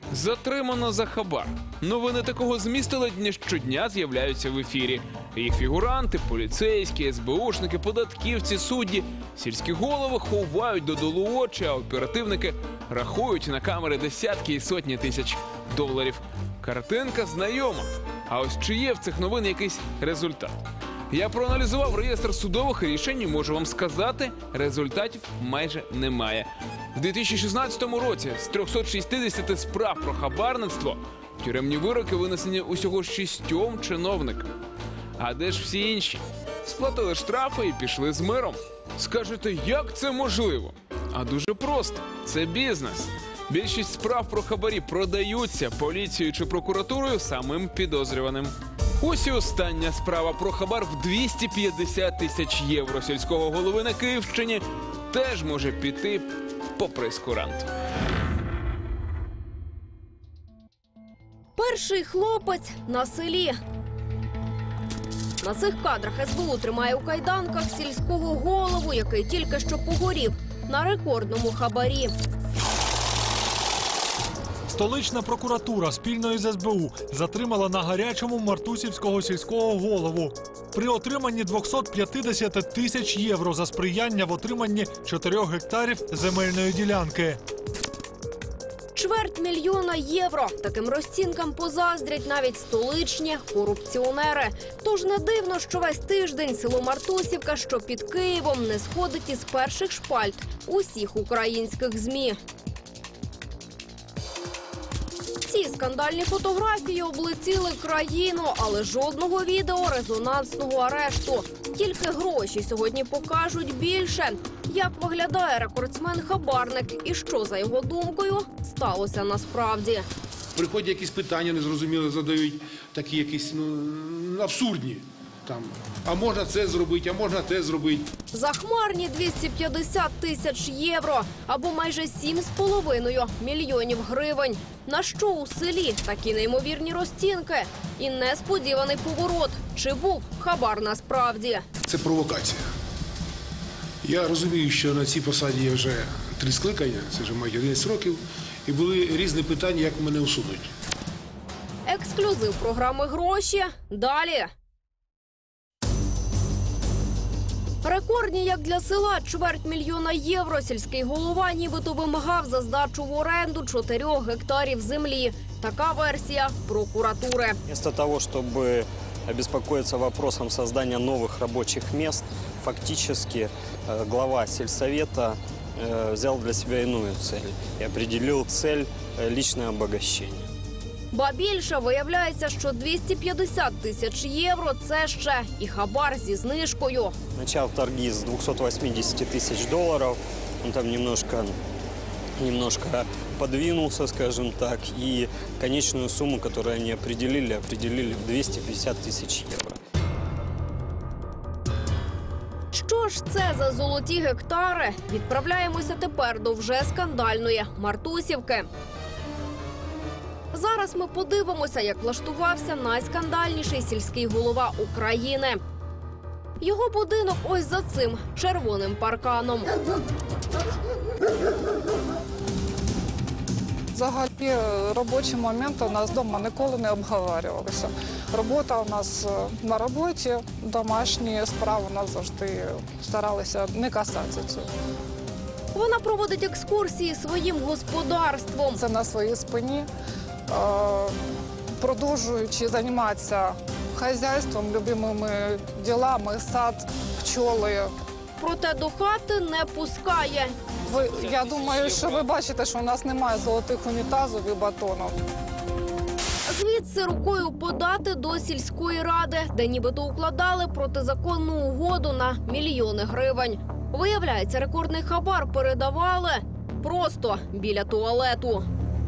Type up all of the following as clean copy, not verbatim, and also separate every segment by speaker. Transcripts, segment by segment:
Speaker 1: Затримано за хабар. Новини такого змісту ледь не щодня з'являються в ефірі. Їх фігуранти, поліцейські, СБУшники, податківці, судді, сільські голови ховають додолу очі, а оперативники рахують на камери десятки і сотні тисяч доларів. Картинка знайома. А ось чи є в цих новин якийсь результат? Я проаналізував реєстр судових рішень і можу вам сказати, результатів майже немає. В 2016 році з 360 справ про хабарництво тюремні вироки винесені усього 6 чиновникам. А де ж всі інші? Сплатили штрафи і пішли з миром. Скажете, як це можливо? А дуже просто. Це бізнес. Більшість справ про хабарі продаються поліцією чи прокуратурою самим підозрюваним. Ось і остання справа про хабар в 250 тисяч євро сільського голови на Київщині теж може піти по прейскуранту.
Speaker 2: Перший хлопець на селі. На цих кадрах СБУ тримає у кайданках сільського голову, який тільки що погорів на рекордному хабарі.
Speaker 3: Столична прокуратура спільно із СБУ затримала на гарячому мартусівського сільського голову при отриманні 250 тисяч євро за сприяння в отриманні 4 гектарів земельної ділянки.
Speaker 2: 250 000 євро. Таким розцінкам позаздрять навіть столичні корупціонери. Тож не дивно, що весь тиждень село Мартусівка, що під Києвом, не сходить із перших шпальт усіх українських ЗМІ. Ці скандальні фотографії облетіли країну, але жодного відео резонансного арешту. Тільки гроші сьогодні покажуть більше. Як виглядає рекордсмен-хабарник і що, за його думкою, сталося насправді.
Speaker 4: Приходять якісь питання незрозумілі, задають такі якісь абсурдні. Там, а можна це зробити, а можна те зробити.
Speaker 2: Захмарні 250 тисяч євро або майже 7,5 мільйонів гривень. На що у селі такі неймовірні розцінки? І несподіваний поворот. Чи був хабар насправді?
Speaker 4: Це провокація. Я розумію, що на цій посаді є вже 3 скликання, це вже майже 11 років, і були різні питання, як мене усунуть.
Speaker 2: Ексклюзив програми «Гроші» далі. Рекордні, як для села, 250 000 євро сільський голова нібито вимагав за здачу в оренду 4 гектарів землі. Така версія прокуратури.
Speaker 5: Вместо того, чтобы обеспокоиться вопросом создания новых рабочих мест, фактически глава сельсовета взял для себя иную цель и определил цель личное обогащение.
Speaker 2: Ба більше, виявляється, що 250 тисяч євро – це ще і хабар зі знижкою.
Speaker 5: Начал торги с 280 тысяч долларов, он там немножко подвинулся, скажем так, и конечную сумму, которую они определили в 250 тысяч евро.
Speaker 2: Що ж це за золоті гектари? Відправляємося тепер до вже скандальної Мартусівки. Зараз ми подивимося, як влаштувався найскандальніший сільський голова України. Його будинок ось за цим червоним парканом.
Speaker 6: Взагалі, робочі моменти у нас вдома ніколи не обговорювалися. Робота у нас на роботі, домашні справи у нас завжди старалися не касатися цього.
Speaker 2: Вона проводить екскурсії своїм господарством.
Speaker 6: Це на своїй спині, продовжуючи займатися хазяйством, любимими ділами, сад, пчоли.
Speaker 2: Проте до хати не пускає.
Speaker 6: Я думаю, що ви бачите, що у нас немає золотих унітазів і батонів.
Speaker 2: Звідси рукою подати до сільської ради, де нібито укладали протизаконну угоду на мільйони гривень. Виявляється, рекордний хабар передавали просто біля туалету.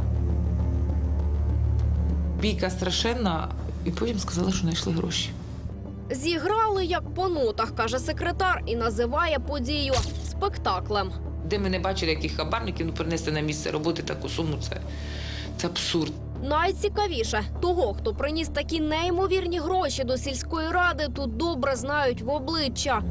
Speaker 7: Бійка страшенна, і потім сказали, що знайшли гроші.
Speaker 2: Зіграли як по нотах, каже секретар, і називає подію спектаклем.
Speaker 7: Де ми не бачили яких хабарників, принести на місце роботи таку суму, це абсурд.
Speaker 2: Найцікавіше, того, хто приніс такі неймовірні гроші до сільської ради, тут добре знають в обличчя.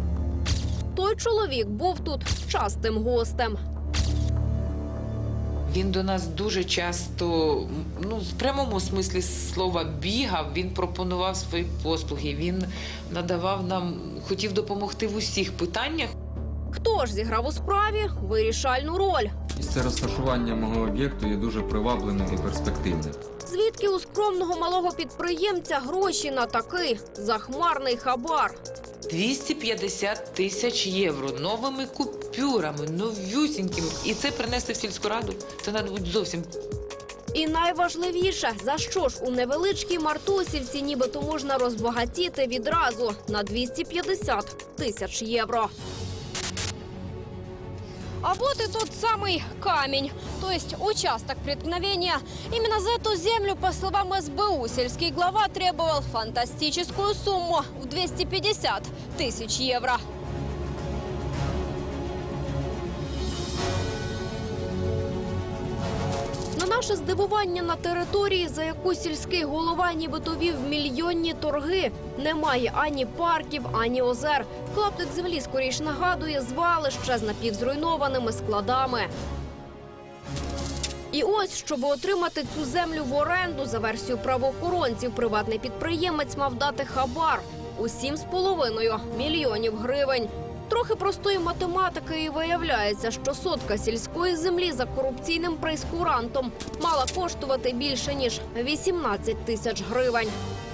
Speaker 2: Той чоловік був тут частим гостем.
Speaker 7: Він до нас дуже часто, в прямому смислі слова, бігав, він пропонував свої послуги, він надавав нам, хотів допомогти в усіх питаннях.
Speaker 2: Хто ж зіграв у справі вирішальну роль?
Speaker 8: Місце розташування мого об'єкту є дуже привабливим і перспективним.
Speaker 2: Звідки у скромного малого підприємця гроші на такий захмарний хабар?
Speaker 7: 250 тисяч євро новими купюрами, новюсінькими. І це принести в сільську раду. Це треба бути зовсім.
Speaker 2: І найважливіше, за що ж у невеличкій Мартусівці нібито можна розбагатіти відразу на 250 тисяч євро. А вот и тот самый камень, то есть участок преткновения. Именно за эту землю, по словам СБУ, сельский глава требовал фантастическую сумму в 250 тысяч евро. На наше здивування, на території, за яку сільський голова нібито вів мільйонні торги, немає ані парків, ані озер. Клаптик землі скоріш нагадує звалище з напівзруйнованими складами. І ось, щоб отримати цю землю в оренду, за версією правоохоронців, приватний підприємець мав дати хабар у 7,5 мільйонів гривень. Трохи простої математики і виявляється, що сотка сільської землі за корупційним прейскурантом мала коштувати більше, ніж 18 тисяч гривень.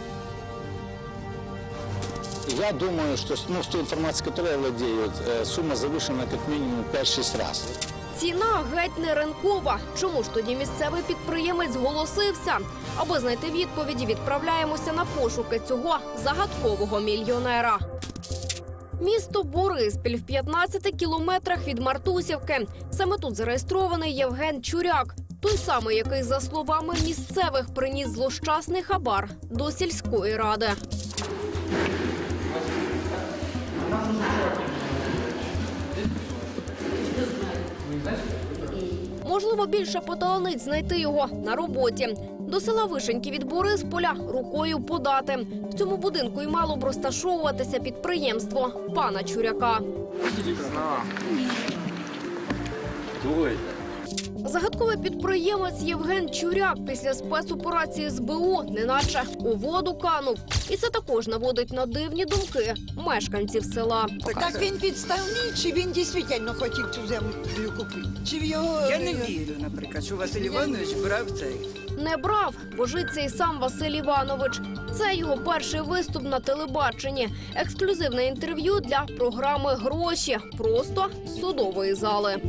Speaker 9: Я думаю, что с той информацией, которой я владею, сумма завышена как минимум 5-6 раз.
Speaker 2: Ціна геть не ринкова. Чому ж тоді місцевий підприємець зголосився? Аби знайти відповіді, відправляємося на пошуки цього загадкового мільйонера. Місто Бориспіль в 15 кілометрах від Мартусівки. Саме тут зареєстрований Євген Чуряк. Той самий, який, за словами місцевих, приніс злощасний хабар до сільської ради. Можливо, більше поталанить знайти його на роботі. До села Вишеньки від Борисполя рукою подати. В цьому будинку й мало б розташовуватися підприємство пана Чуряка. Загадковий підприємець Євген Чуряк після спецоперації СБУ неначе у воду канув. І це також наводить на дивні думки мешканців села.
Speaker 10: Так він підставний, чи він дійсно хотів цю землю купити? Чи в його...
Speaker 11: Я не вірю, наприклад, що Василь Іванович брав цей.
Speaker 2: Не брав, божиться і сам Василь Іванович. Це його перший виступ на телебаченні. Ексклюзивне інтерв'ю для програми «Гроші» просто з судової зали.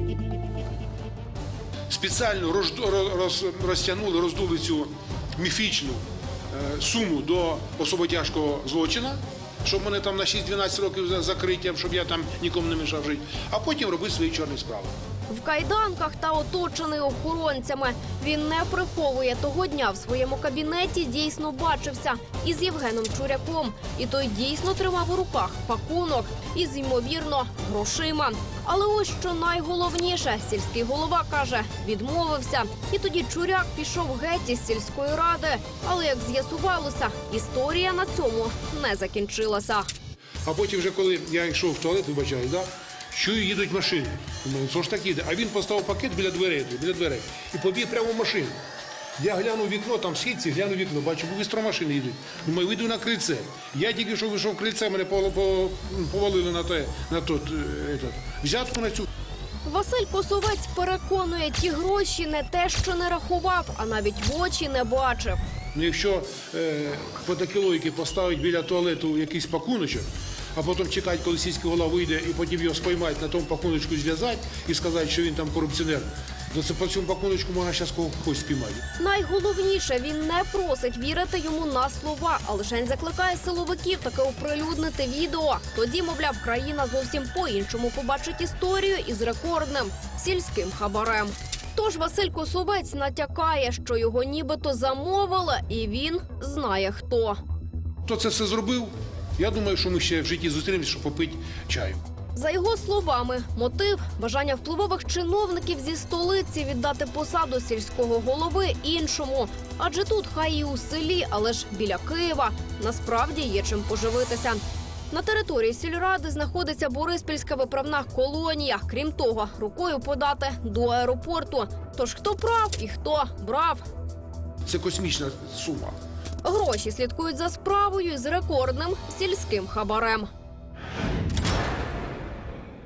Speaker 4: Спеціально розтягнули, роздули цю міфічну суму до особо тяжкого злочину, щоб мене там на 6-12 років закриття, щоб я там нікому не мішав жити, а потім робити свої чорні справи.
Speaker 2: В кайданках та оточений охоронцями. Він не приховує, того дня в своєму кабінеті дійсно бачився із Євгеном Чуряком. І той дійсно тримав у руках пакунок із, ймовірно, грошима. Але ось що найголовніше, сільський голова каже, відмовився. І тоді Чуряк пішов геть із сільської ради. Але, як з'ясувалося, історія на цьому не закінчилася.
Speaker 4: А потім вже, коли я йшов в туалет, вибачаю, чую, їдуть машини. Думаю, що ж так їде? А він поставив пакет біля дверей і побіг прямо в машину. Я глянув в вікно, там східці, глянув в вікно, бачу, бистро машини їдуть. Думаю, вийду на крильце. Я тільки що вийшов в крильце, мене повалили на взятку на цю.
Speaker 2: Василь Косовець переконує, ті гроші не те, що не рахував, а навіть в очі не бачив.
Speaker 4: Якщо по такій логіці поставити біля туалету якийсь пакуночок, а потім чекати, коли сільський голова вийде, і потім його спіймати, на тому пакуночку зв'язати і сказати, що він там корупціонер, то це по цьому пакуночку можна зараз когось спіймати.
Speaker 2: Найголовніше, він не просить вірити йому на слова, а лише закликає силовиків таки оприлюднити відео. Тоді, мовляв, країна зовсім по-іншому побачить історію із рекордним сільським хабарем. Тож Василь Косовець натякає, що його нібито замовили, і він знає хто.
Speaker 4: Хто це все зробив? Я думаю, що ми ще в житті зустрінемося, щоб попити чаю.
Speaker 2: За його словами, мотив – бажання впливових чиновників зі столиці віддати посаду сільського голови іншому. Адже тут, хай і у селі, але ж біля Києва, насправді є чим поживитися. На території сільради знаходиться Бориспільська виправна колонія. Крім того, рукою подати до аеропорту. Тож хто прав і хто брав?
Speaker 4: Це космічна сума.
Speaker 2: Гроші слідкують за справою з рекордним сільським хабарем.